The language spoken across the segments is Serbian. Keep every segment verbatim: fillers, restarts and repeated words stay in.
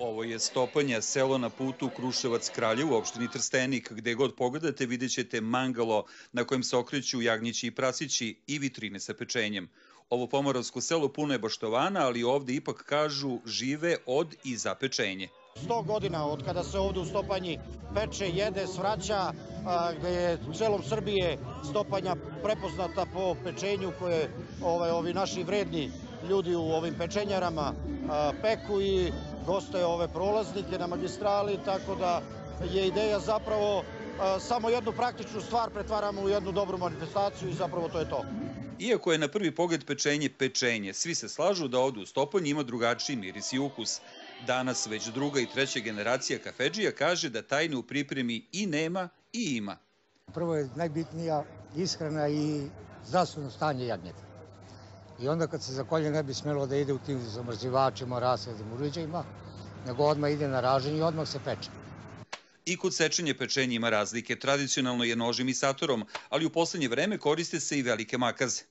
Ovo je Stopanja, selo na putu Kruševac-Kraljevo u opštini Trstenik. Gde god pogledate vidjet ćete mangalo na kojem se okreću jagnjeći i prasići i vitrine sa pečenjem. Ovo pomoravsko selo puno je baštovana, ali ovde ipak kažu žive od i za pečenje. Sto godina od kada se ovde u Stopanji peče, jede, svraća, gde je u celom Srbije Stopanja prepoznata po pečenju koje ovi naši vredni ljudi u ovim pečenjarama peku i goste ove prolaznike na magistrali, tako da je ideja zapravo samo jednu praktičnu stvar pretvaramo u jednu dobru manifestaciju i zapravo to je to. Iako je na prvi pogled pečenje pečenje, svi se slažu da ovde u Stopanji ima drugačiji miris i ukus. Danas već druga i treća generacija kafedžija kaže da tajne u pripremi i nema i ima. Prvo je najbitnija ishrana i zdravstveno stanje jagnjeta. I onda kad se zakolje ne bi smelo da ide u tim zamrzivačima, rasvjednim uređajima, nego odmah ide na raženje i odmah se peče. I kod sečenja pečenja ima razlike. Tradicionalno je nožem i satorom, ali u poslednje vreme koriste se i velike makaze.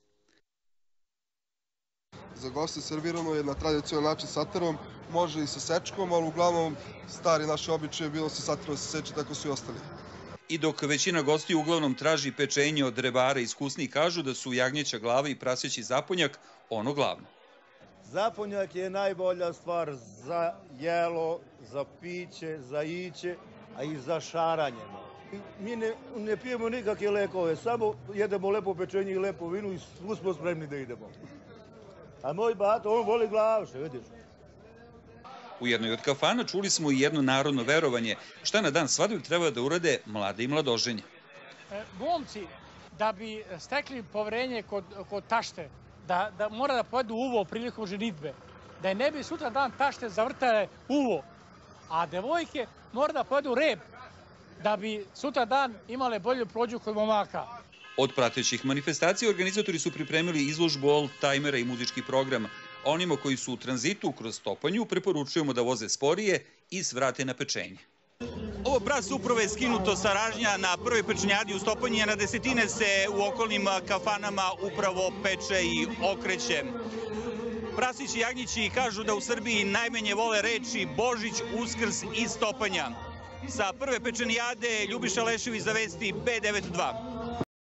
Za goste servirano je na tradicionalan način satorom, može i sa sečkom, ali uglavnom stari naši običaj je bilo sa satorom se seče, tako su i ostali. I dok većina gostiju uglavnom traži pečenje od rebara iskusni, kažu da su jagnjeća glava i praseći zaponjak ono glavno. Zaponjak je najbolja stvar za jelo, za piće, za iće, a i za šaranje. Mi ne, ne pijemo nikakve lekove, samo jedemo lepo pečenje i lepo vinu i svu smo spremni da idemo. A moj bato, on voli glavše, vidiš. U jednoj od kafana čuli smo i jedno narodno verovanje šta na dan svadbe treba da urade mlade i mladoženje. Momci, da bi stekli poverenje kod, kod tašte, da, da mora da povedu uvo prilikom ženitbe, da je ne bi sutra dan tašte zavrtale uvo, a devojke mora da povedu rep, da bi sutra dan imale bolju prođu kod momaka. Od pratećih manifestacija organizatori su pripremili izložbu old-timera i muzički program. Onima koji su u tranzitu kroz Stopanju preporučujemo da voze sporije i svrate na pečenje. Ovo brat upravo je skinuto sa ražnja na prvoj pečenjadi u Stopanji, a na desetine se u okolnim kafanama upravo peče i okreće. Prasići i jagnjići kažu da u Srbiji najmanje vole reči Božić, Uskrs i Stopanja. Sa prve pečenijade Ljubiša Lešević za vesti B devedeset dva.